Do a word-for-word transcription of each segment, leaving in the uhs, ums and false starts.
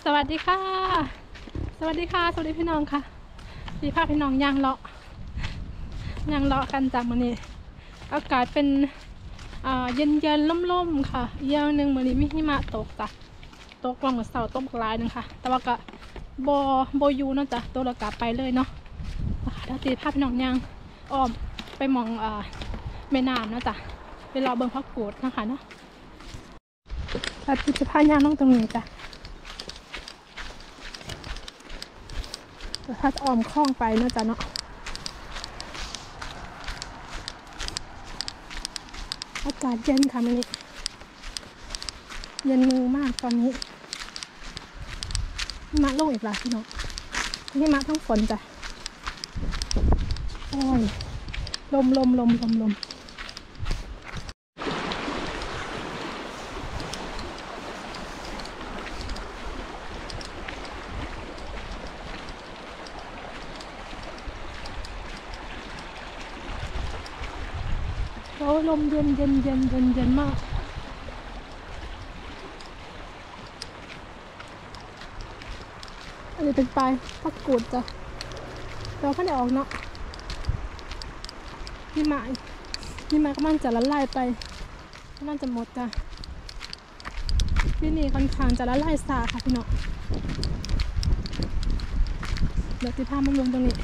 สวัสดีค่ะสวัสดีค่ะสวัสดีพี่น้องค่ะดีภาพพี่น้องย่างเลาะย่างเลาะกันจากมื้อนี้อากาศเป็นอ่าเย็นเย็นล่มๆค่ะอย่างหนึ่งมื้อนี้มีหิมะตกจ้ะตกวันเมื่อเสาร์ตกหลายนึงค่ะแต่ว่าก็บโบยูเนาะจ้ะตัวเรากลับไปเลยเนาะถ้าตีภาพพี่น้องย่างอ้อมไปมองอ่าแม่น้ำเนาะจ้ะไปรอเบิ่งพักกูดนะคะเนาะถ้าตีจะพาย่างลงตรงนี้จ้ะถ้าจะอ้อมคล้องไปเนาะจ้ะเนาะอากาศเย็นค่ะมันนี้เย็นมือมากตอนนี้หิมะลงอีกแล้วพี่น้องหิมะทั้งฝนจ้ะโอ้ยลมลมลมลมลมโอ้ลมเย็นเย็นเย็นเย็นเย็นมากอันนี้เป็นปลายพักกูดจ้ะเราก็ได้ออกเนาะหิมะหิมะก็มันจะละลายไปก็มันจะหมดจ้ะที่นี่ค่อนข้างจะละลายซาค่ะพี่น้องเดี๋ยวติดภาพมันลงตรงนี้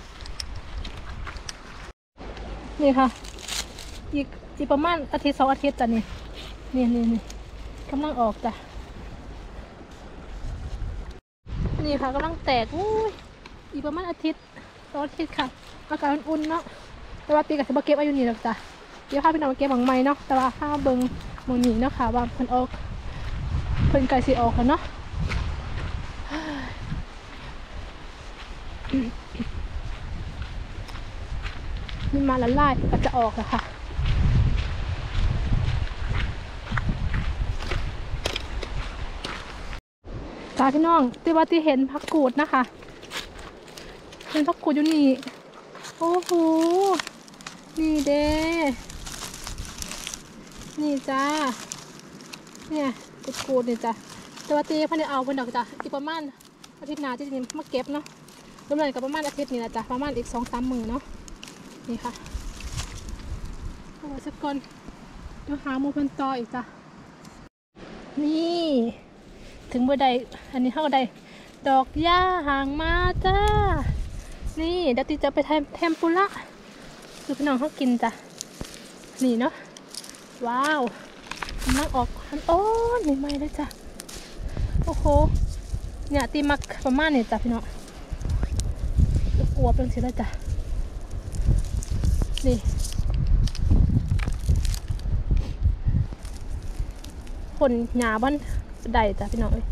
นี่ค่ะอีกอีกประมาณอาทิตย์สองอาทิตย์จ้ะนี่นี่นี่นี่กำลังออกจ้ะนี่ค่ะกำลังแตกอุ้ยอีกประมาณอาทิตย์สองอาทิตย์ค่ะอากาศอุ่นๆเนาะแต่ว่าตีกับสิบเก็บอายุนี่หรอกจ้ะเดี๋ยวพาพี่น้องมาเก็บหวังไม้เนาะแต่ว่าถ้าเบิ้งหมูนี่เนาะค่ะว่าเพิ่นออกเพิ่นไก่สีออกแล้วเนาะนี่มาละลายก็จะออกแล้วค่ะจ้าพี่น้องตีว่าตีเห็นผักกูดนะคะเห็นผักกูดอยู่นี่โอ้โหนี่เด้นี่จ้าเนี่ยกูดกูดนี่จ้ะแต่ว่าตีพันธุ์เอาเป็นดอกจ้ะอีกประมาณอาทิตย์หน้าที่จะมาเก็บเนาะรวมๆกับประมาณอาทิตย์นี้นะจ้ะประมาณอีกสองสามมื้อเนาะนี่ค่ะโอ้สักคนเดี๋ยวหาหมูเพิ่นต่ออีกจ้ะนี่ถึงเมื่อใดอันนี้เท่าใดดอกหญ้าหางมาจ้านี่เดี๋ยวตีจะไปทำเทมปุระคือพี่น้องเขากินจ้ะนี่เนาะว้าวมันออกมันโอ้นี่ไม่เลยจ้ะโอ้โหเนี่ยตีมักประมาณนี้จ้ะพี่น้องอวบเป็นสิแล้วจ้ะนี่คนหยาบ้านใดจ้ะพี่น้องเอ้ย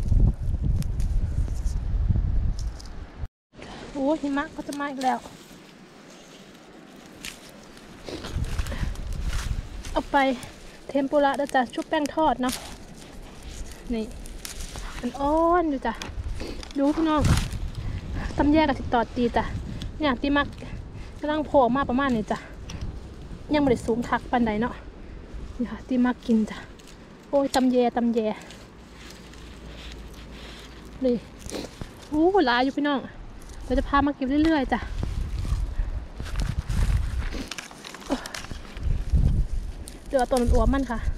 โอ้หิมะก็จะมาอีกแล้วเอาไปเทมปุระแล้วจ้ะชุบแป้งทอดเนาะนี่มันอ้อนอยู่จ้ะดูพี่น้องตำแยกกับติดต่อตีจ้ะเนี่ยตีมักกำลังโผล่มาประมาณนี้จ้ะยังไม่ได้สูงทักปันใดเนาะนี่ค่ะตีมักกินจ้ะโอ้ยตำแยตำแยนี่โอ้หลายอยู่พี่น้องเราจะพามาเก็บเรื่อยๆจ้ะเดี๋ยวตัวมันอ้วนมันค่ะ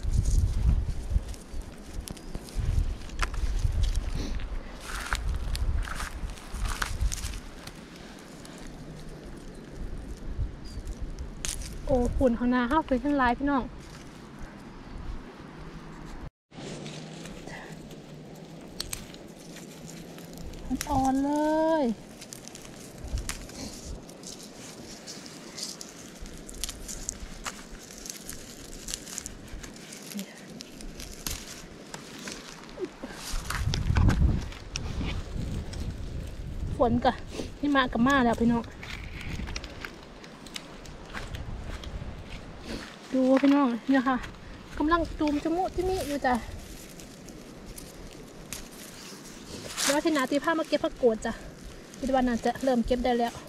โอ้ฝุ่นของนาห้าวเป็นทั้งลายพี่น้องอ่อนเลยฝนกับนี่มากับมาแล้วพี่น้องดูพี่น้องเนี่ยค่ะกำลังจูมจมูกที่นี่อยู่จ้ะแล้วที่นาตีผ้ามาเก็บผักกูดจ้ะคิดว่าน่าจะเริ่มเก็บได้แล้ว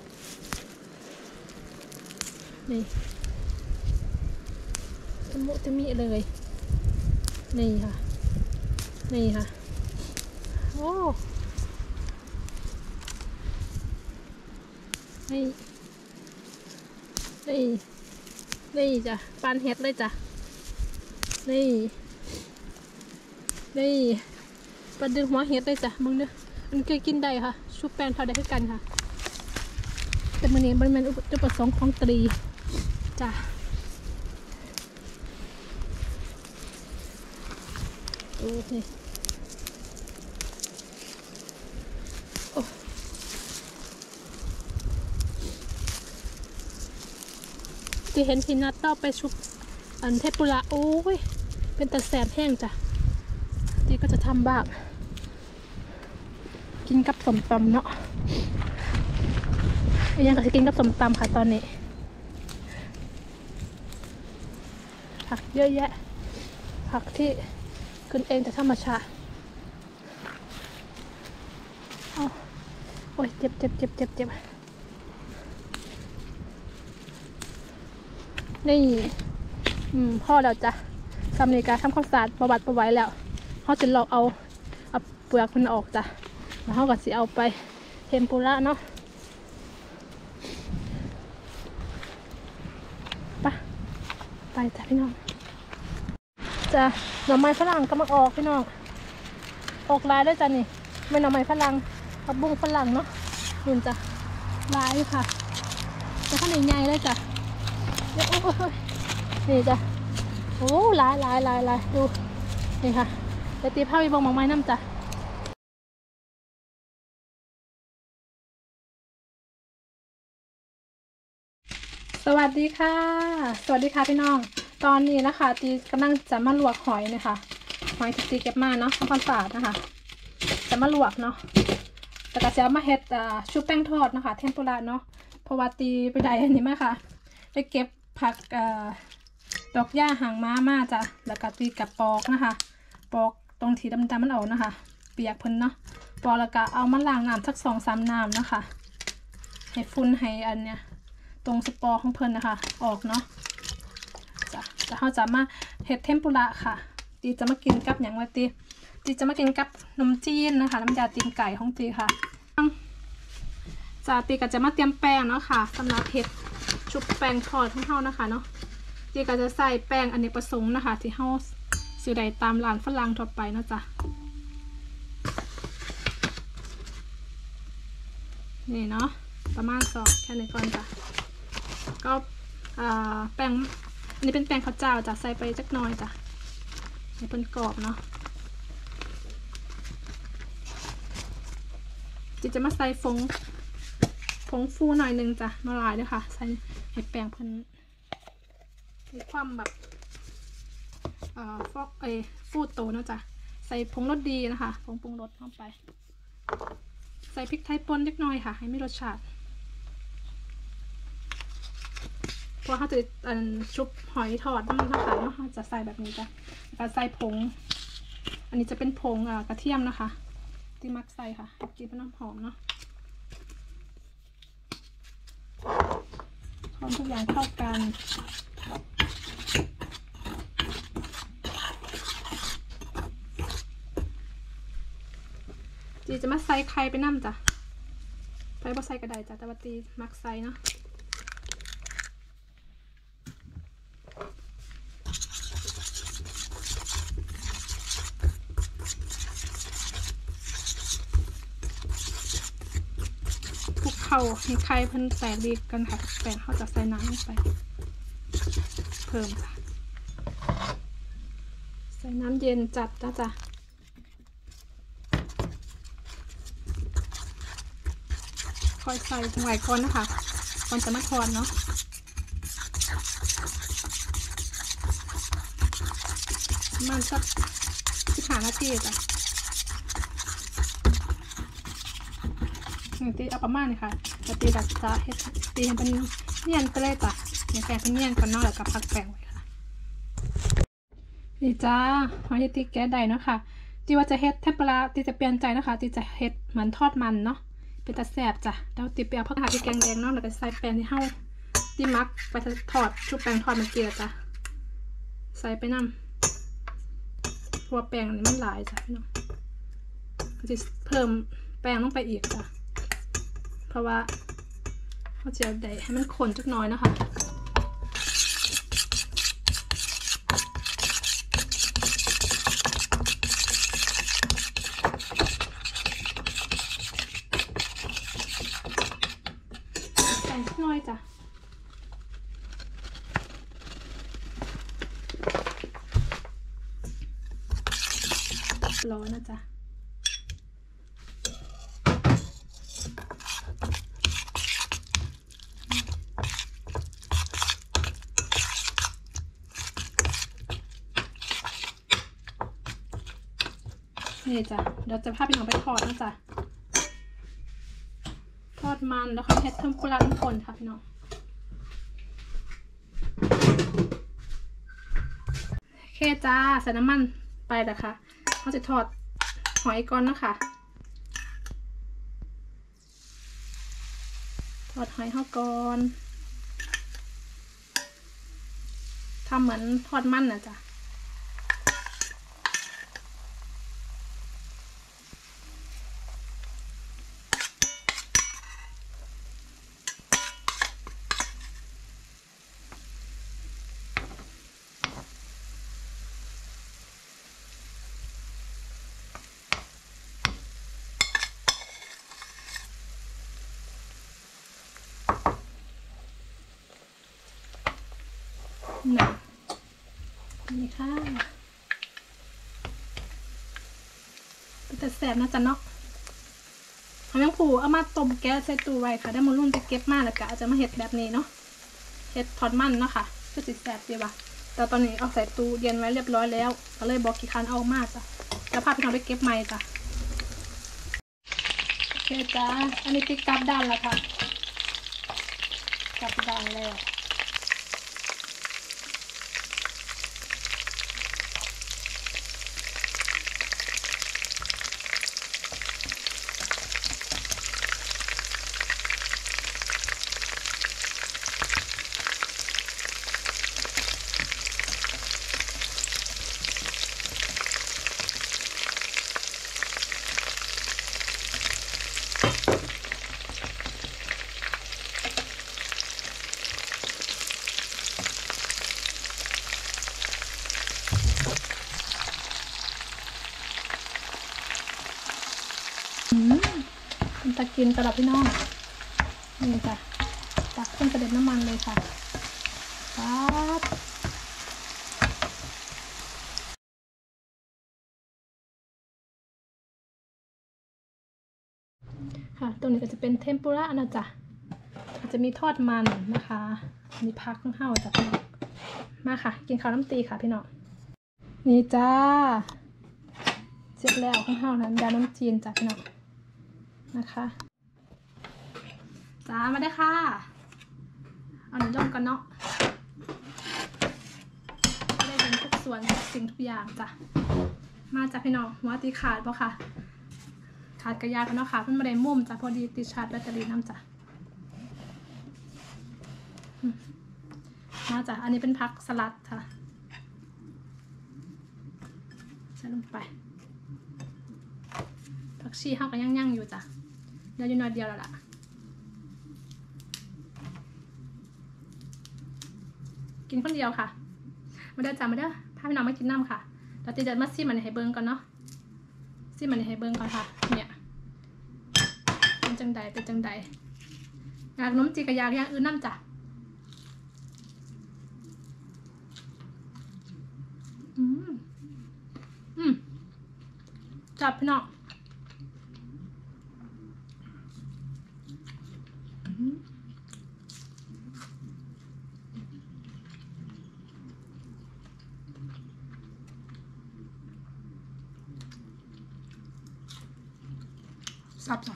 นี่จมูกที่นี่เลยนี่ค่ะนี่ค่ะโอ้อ้นี่นี่นี่จ้ะปานเห็ดเลยจ้ะนี่นี่ปลาดึงหัวเห็ดเลยจ้ะมึงเด้อมันเคยกินได้ค่ะชุบแป้งทอดได้คือกันค่ะแต่มันนี้มันเป็นอุปสงค์ของตรีจ้ะโอ้นี่โอ้ที่เห็นทีนัดต่อไปชุบอันเทปุระโอ้ยเป็นตะแสบแห้งจ้ะที่ก็จะทำบ้างกินกับสมตำเนาะยังก็จะกินกับสมตำค่ะตอนนี้ผักเยอะแยะผักที่ขึ้นเองจากธรรมชาติเอาโอ้ยเจ็บเจ็บเจ็บเจ็บเจ็บนี่อืมพ่อแล้วจ้ะทำในการทำความสะอาดประวัติประไว้แล้วเขาจะลอกเอาเอาเปลือกมันออกจ้ะแล้วเขาก็จะเอาไปเทมปุระเนาะไปไปจ้ะพี่น้องจ้ะหน่อไม้ฝรั่งกำลังออกพี่น้องออกลายด้วยจ้ะนี่ไม่หน่อไม้ฝรั่งผักบุ้งฝรั่งเนาะนุ่นจ้ะลายค่ะจะข้าวเหนียวใหญ่เลยจ้ะเดี๋ยวโอ้ยนี่จ้ะโอ้ลายลายลายลายดูนี่ค่ะเดี๋ยวตีผ้าไปบงหมอกไม้น้ำจ้ะสวัสดีค่ะสวัสดีค่ะพี่น้องตอนนี้นะคะตีกำลังจะมาลวกหอยนะคะหอยที่ตีเก็บมาเนาะทำความสะอาดนะคะจะมาลวกเนาะแต่ก็จะมาเฮ็ดชุบแป้งทอดนะคะเทมปุระเนาะเพราะว่าตีไปได้อันนี้มาค่ะไปเก็บผักดอกหญ้าหางม้ามาจ้ะแล้วก็ตีกับปอกนะคะปอกตรงที่ดำๆมันออกนะคะเปียกเพิ่นเนาะปอกแล้วก็เอามาล้างน้ำสักสองสามน้ำนะคะให้ฟุ้นให้อันเนี้ยตรงสปอร์ของเพิ่นนะคะออกเนาะจ้ะจะเขาจะมาเห็ดเทมปุระค่ะตีจะมากินกับอย่างว่าตีตีจะมากินกับนมจีนนะคะน้ำยาตีนไก่ของตีค่ะจ้ะตีก็จะมาเตรียมแป้งเนาะค่ะสำหรับเห็ดชุบแป้งทอดของเฮานะคะเนาะตีก็จะใส่แป้งอเนกประสงค์นะคะที่เฮาซื้อได้ตามร้านฝรั่งทั่วไปนะจ๊ะนี่เนาะประมาณสองแค่นี้ก่อนจ้ะก็แป้งอันนี้เป็นแป้งข้าวเจ้าจ้ะใส่ไปจักหน่อยจ้ะให้เป็นกรอบเนาะจิจะมาใส่ฟงฟงฟูหน่อยนึงจ้ะมาลายด้วยค่ะใส่ให้แป้งเพิ่นมีความแบบฟอกเอฟูโตนะจ้ะใส่ผงรสดีนะคะผงปรุงรสเข้าไปใส่พริกไทยป่นเล็กน้อยค่ะให้มีรสชาติเพราะเขาจะชุบหอยทอดนะคะเนาะจะใส่แบบนี้จ้ะแล้วใส่ผงอันนี้จะเป็นผงกระเทียมนะคะที่มักใส่ค่ะกินเป็นน้ำหอมเนาะคนทุกอย่างเข้ากันจีจะมาใส่ไข่ไปน้ำจ้ะไปบ่ใส่กระไดจ้ะแต่ว่าตีมักใส่เนาะคลุกเข้าให้ไข่เพิ่นแตกดีกันค่ะแป้งเขาจะใส่น้ำลงไปเพิ่มค่ะใส่น้ำเย็นจัดนะจ๊ะคอยใส่หน่อยก่อนนะคะก่อนจะมาทอดเนาะมันสักสิบห้านาทีจ้ะตีเอาประมาณนี้ค่ะจะตีดัดจะเฮ็ดตีให้เป็นเนียนไปเลยจ้ะเนี่ยแป้งเป็นเนียนก่อนเนาะแล้วก็พักแป้งไว้ค่ะนี่จ้าหอยตีแก๊สได้เนาะค่ะตีว่าจะเฮ็ดเทมปุระตีจะเปลี่ยนใจนะคะตีจะเฮ็ดเหมือนทอดมันเนาะเป็นตาแสบจ้ะแล้วตีเปียกผักหาที่แกงแดงเนาะแล้วก็ใส่แป้งที่เฮาตีมักไปทอดชุบแป้งทอดมันเกลือจ้ะใส่ไปน้ำหัวแป้งนี่มันหลายจ้ะพี่น้องก็จะเพิ่มแป้งลงไปอีกจ้ะเพราะว่าเขาจะได้ให้มันข้นจักหน่อยนะคะใส่หน่อยจ้ะร้อนนะจ๊ะนี่จ้ะเดี๋ยวจะพาพี่น้องไปทอดนะจ๊ะทอดมันแล้วค่อยเฮ็ดเพิ่มกุหลาบน้ำข้นค่ะพี่น้องโอเคจ้าใส่น้ำมันไปแล้วค่ะเขาจะทอดหอยก่อนนะคะทอดหอยเข้าก่อนทำเหมือนทอดมันนะจ๊ะนะนี่ค่ะแต่แสบนะจ๊ะเนาะเอาแมงผูเอามาต้มแก๊สใส่ตู้ไว้ค่ะได้มาลุ่นไปเก็บมาแล้วก็อาจจะมาเห็ดแบบนี้เนาะเห็ดทอดมันเนาะค่ะก็สิแสบดีว่ะแต่ตอนนี้เอาใส่ตู้เย็นไว้เรียบร้อยแล้วก็เลยบอกกี่คันเอามาจ้ะแล้วพาพี่น้องไปเก็บใหม่จ้ะโอเคจ้าอันนี้ติ๊กกลับด้านแล้วค่ะกลับด้านแล้วตะกินกระดับพี่น้องนี่จ้ะตักขึ้นกระเด็นน้ำมันเลยค่ะปั๊บค่ะตรงนี้ก็จะเป็นเทมปุระนะจ๊ะจะมีทอดมันนะคะมีพักข้างข้าวจ้ะพี่น้องมาค่ะกินข้าวน้ำตีค่ะพี่น้องนี่จ้าเสร็จแล้วข้างข้าวนั้นยาน้ำจีนจ้ะพี่น้องนะคะจ้ามาได้ค่ะเอาหนึ่งย่อมกันเนาะได้เป็นทุกส่วนสิ่งทุกอย่างจ้ะมาจากพี่น้องหัวตีขาดปะค่ะขาดกระยากันเนาะค่ะเพิ่นมาได้มุมจ้ะพอดีติดชาร์จแบตเตอรี่น้ำจ้ะมาจ้ะอันนี้เป็นผักสลัดค่ะใส่ลงไปผักชีเข้ากันย่างๆอยู่จ้ะเดี๋ยวอยู่หน่อยเดียวแล้วล่ะกินคนเดียวค่ะมาเด้อจ้ะมาเด้อพาพี่น้องมากินน้ำค่ะเราจะเดินมาซิมันให้เบิ้งก่อนเนาะซิมันให้เบิ้งก่อนค่ะเนี่ยเป็นจังใดเป็นจังใดอยากน้มจีกระยาอย่างอื่นน้ำจ้ะอืมอืมจับพี่น้องสับจ้ะ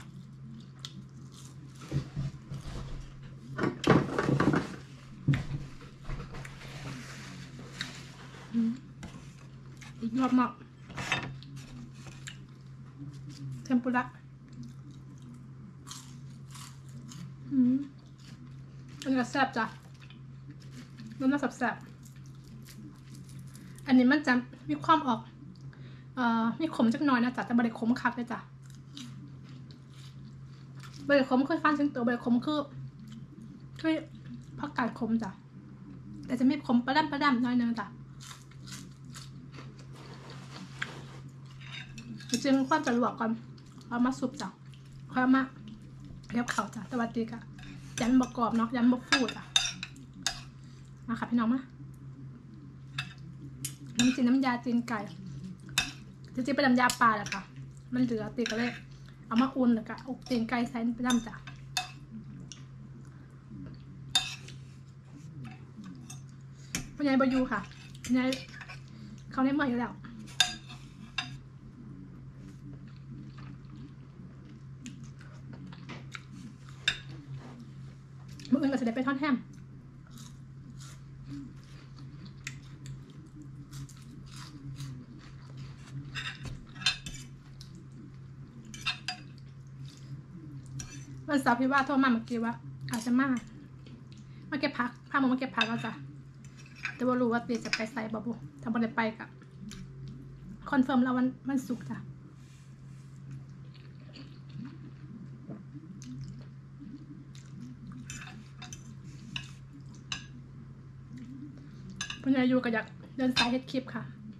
อีกรอบเนาะเทมปุระอืมอันนี้ก็แซ่บจ้ะมันน่าแซ่บอันนี้มันจะมีความออกเอ่อมีขมจักหน่อยนะจ๊ะแต่บริขมคักเลยจ้ะใบขมเคยฟันถึงตัวใบขมคือคือผักกาดขมจ้ะแต่จะไม่ขมประดับประดับน้อยนึงจ้ะจริงๆควรจะลวกก่อนเอามาสุบจ้ะค่อยเอามาเรียบเข่าจ้ะสวัสดีค่ะยันบกกรอบเนาะยันบกฟูจ้ะมาค่ะพี่น้องมาน้ำจีนน้ำยาจีนไก่จริงๆเป็นน้ำยาปลาแหละค่ะมันเหลือตีก็เลยเอามาอุ่นแล้วก็อบตีนไก่ใส่ไปน้ำจ้ะพ่อใหญ่บายูค่ะพ่อใหญ่เขาได้เมื่อยอยู่แล้วมื่ออื่นก็จะได้ไปทอดแฮมวันเสาร์พี่ว่าโทรมาเมื่อกี้ว่าอาจจะมามาเก็บผักพามามาเก็บผักแล้วจ้ะแต่ว่ารู้ว่าตีจะไปใส่บะบุถ้าบ่ได้ไปกับคอนเฟิร์มแล้ววันวันศุกร์จ้ะพ่อใหญ่อยู่ก็อยากเดินสายเฮ็ดคลิปค่ะ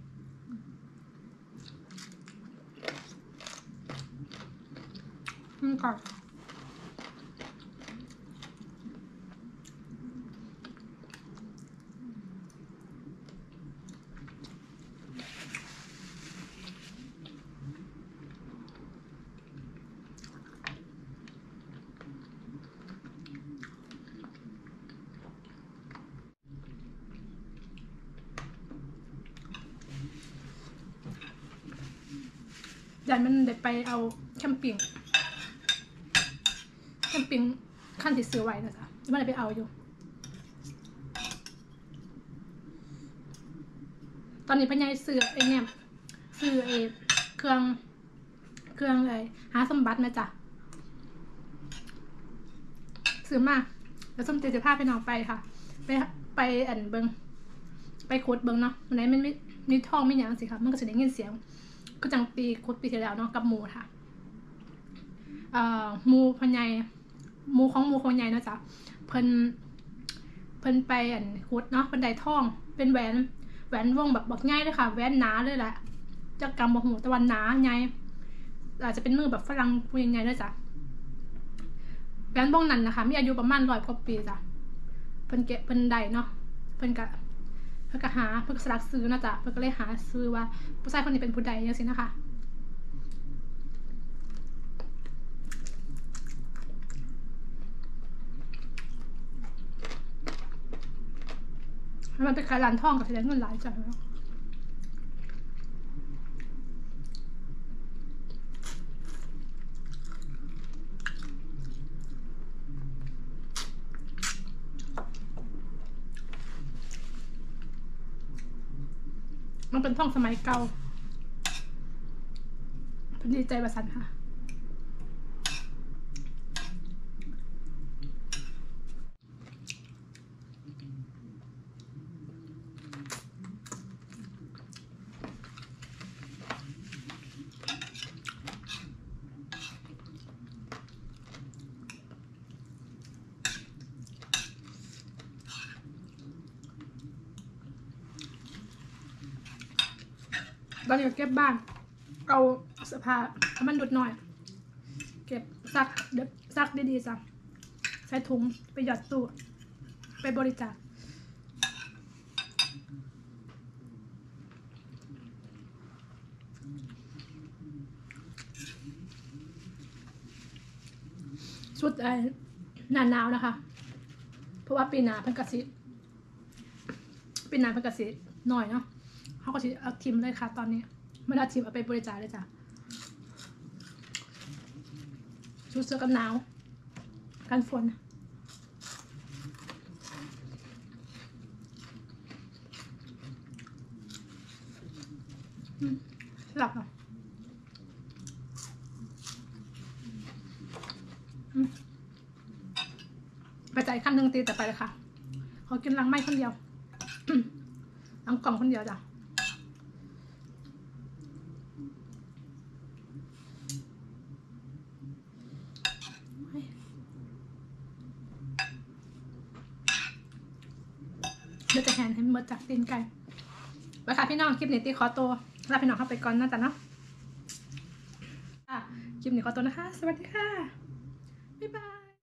อืมก่อนยันมันได้ไปเอาแคมปิ้งแคมปิ้งขั้นที่ซื้อไว้นะจ๊ะมันได้ไปเอาอยู่ตอนนี้พ่อใหญ่ซื้อไอ้เนี่ยซื้อไอ้เครื่องเครื่องอะไรหาสมบัตินะจ๊ะซื้อมาแล้วส้มเจจะพาไปน้องไปค่ะไปไปอันเบิงไปขุดเบิงเนาะวันไหนมันไม่มีท่องไม่หยังสิค่ะมันก็จะได้ยินเสียงก็จังปีขุดปีที่แล้วเนาะกับหมูค่ะเอ่อหมูพ่อใหญ่หมูของหมูพ่อใหญ่เนาะจ๊ะเพิ่นเพิ่นไปอันขุดเนาะเพิ่นได้ท่องเป็นแหวนแหวนวงแบบบอกง่ายเลยค่ะแหวนหนาเลยแหละจากกำบอกหมูตะวันหนาไงอาจจะเป็นมือแบบฝรั่งพูดยังไงด้วยจ้ะแหวนวงนั้นนะคะมีอายุประมาณร้อยกว่าปีจ้ะเพิ่นเก็บเพิ่นได้เนาะเพิ่นกะเพิ่นก็หาเพิ่นก็สลักซื้อนะจ๊ะเพิ่นก็เลยหาซื้อว่าผู้ชายคนนี้เป็นผู้ใดอย่างนี้นะคะมันเป็นขายร้านทองกับแสดงเงินหลายจ้ะมันเป็นท่องสมัยเก่าเป็นดีใจประสันค่ะตอนนี้เก็บบ้านเอาเสื้อผ้าให้มันดุดหน่อยเก็บซักเด็บซักดีๆจ้ะใส่ถุงไปหยอดตู้ไปบริจาคชุดไอ้หนาหนาวนะคะเพราะว่าปีหน้าเพิ่นกระสิปีหน้าเพิ่นกระสิหน่อยเนาะเขาก็จะเอาทิมเลยค่ะตอนนี้ไม่ได้ทิมเอาไปบริจาคเลยจ้ะชุดเสื้อกันหนาวกันฝนหลับเหรอไปจ่ายขั้นหนึ่งตีแต่ไปเลยค่ะขอกินลังไม้คนเดียวลังกล่องคนเดียวจ้ะดี๋ยวจะแหนให้หมดจากตีนไก่ไปค่ะพี่น้องคลิปนี้ตีขอตัวลาพี่น้องเข้าไปก่อนนะจ๊ะเนาะคลิปนี้ขอตัวนะคะสวัสดีค่ะบ๊ายบาย